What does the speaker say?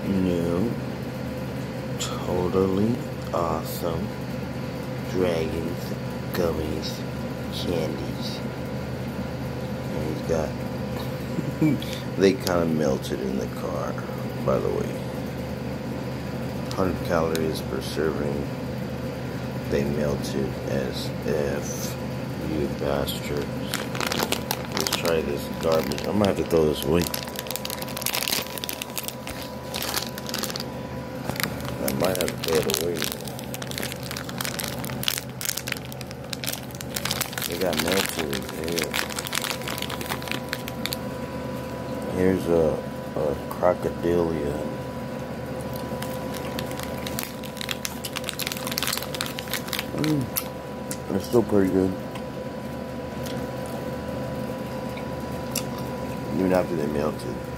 new, totally awesome Dragons Gummies Candies. And he's got, they kind of melted in the car, by the way. 100 calories per serving. They melted as if, you bastards. Let's try this garbage. I might have to throw this away. I might have to throw it away. They got melted here. Here's a crocodilia. They're still pretty good. Even after they melted.